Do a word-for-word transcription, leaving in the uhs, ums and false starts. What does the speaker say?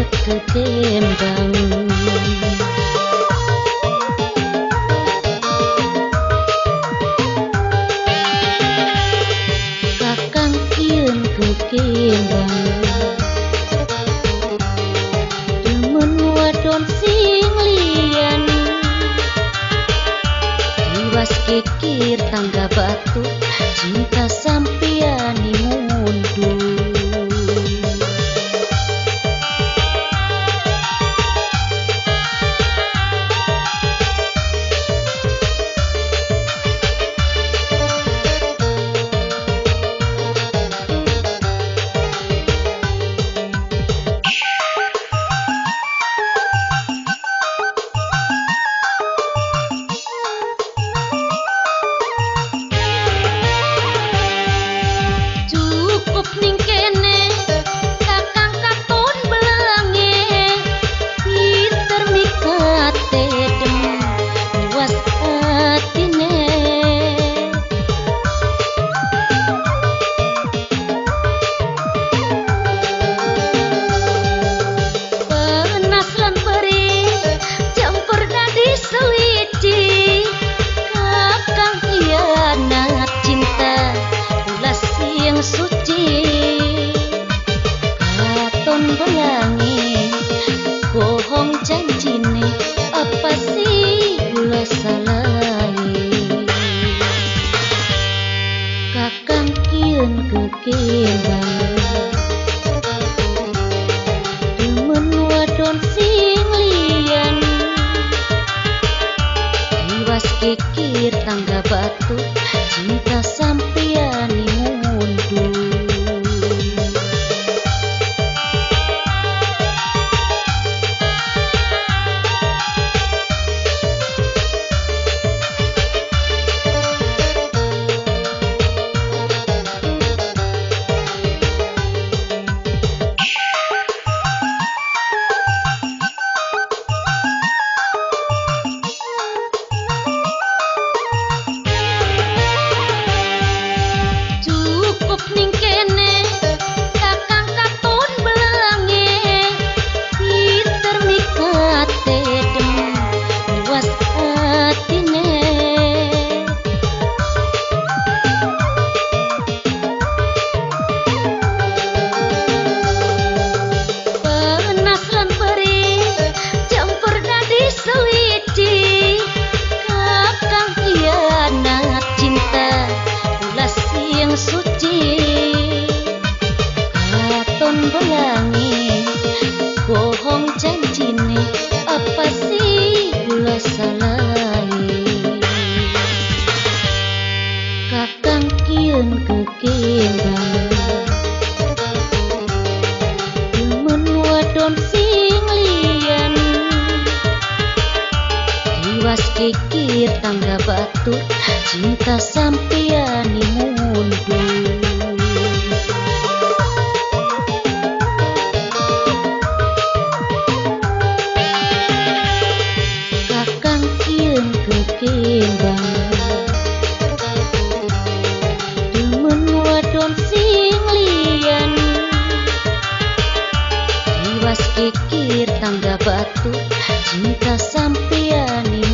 kekembang. Kakang kieun kekembang, demen wadon sing liyan, tiwas kikir tangga batu, cinta sampiani mundur. Cukup ning kene kakang katon belange, pinter mikate dem puas atine. Penas lan perih campur dadi sewiji, kakang hianat cinta ulas yang suci. Katon belangi bohong janjine, apa sih gula salahi. Kakang kieun kekembang, demen wadon sing liyan, tiwas kikir tangga batu, cinta sampiani mundur. Cukup ning kene kakang katon belange, pinter mikate dem puas atine. Penas lan perih campur dadi sewiji, kakang hianat cinta ulas yang suci. Katon belangi bohong janjine, apa sih gula salahi. Kakang kieun kekembang, demen wadon sing liyan, tiwas kikir tangga batu, cinta sampiani mundur. Kakang kieun kekembang, demen wadon sing liyan, tiwas kikir tangga batu, cinta sampiani